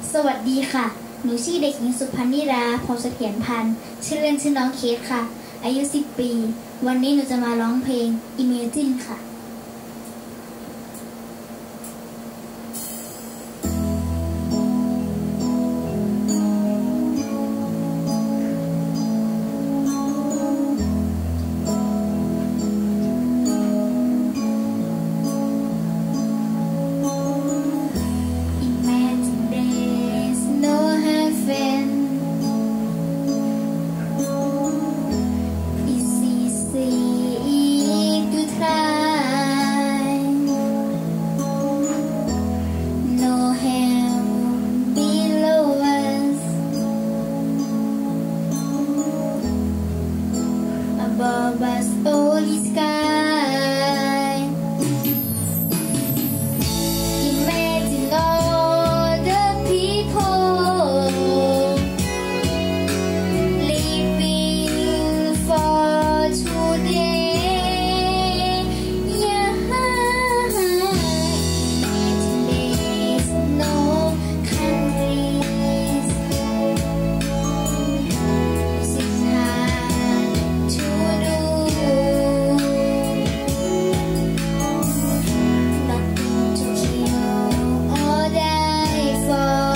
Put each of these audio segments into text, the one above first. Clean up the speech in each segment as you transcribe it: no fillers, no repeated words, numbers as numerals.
สวัสดีค่ะหนูชื่อเด็กหญิงสุพรรณิราพรเสถียรพันธ์ชื่อเล่นชื่อน้องเคสค่ะอายุ10 ปีวันนี้หนูจะมาร้องเพลง Imagine ค่ะabove us only sky. Imagine all the people living for today. Yeah, imagine there's no countries. It's hard to do. Nothing to kill or die for,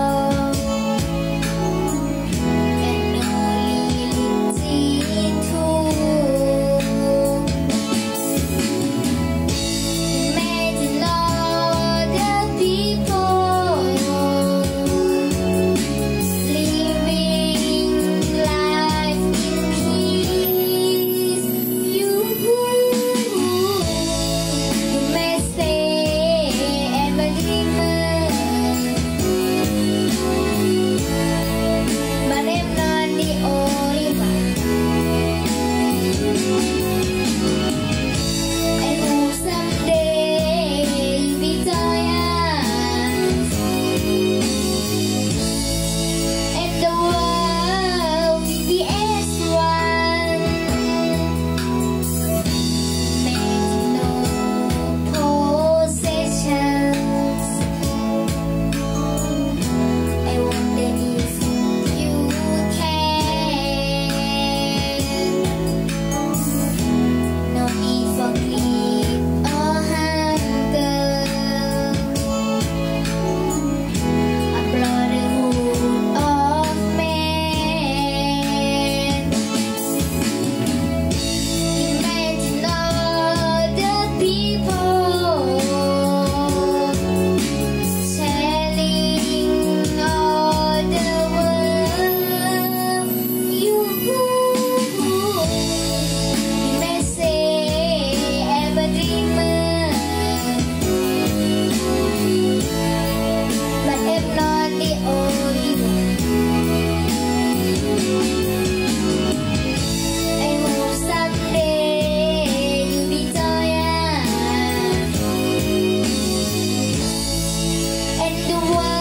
and only living true. Imagine all the people living life in peace. You may say I'm a dreamer, but I'm not the only one. I hope someday you'll be joyous, and the world will be as one. Make no possessions. I wonder if you can. No need for greed or hunger. A brotherhood of man. Imagine all the people telling all the world. You may say I'm a dreamer, but I'm not the only one. I hope someday you'll be joyous, and the world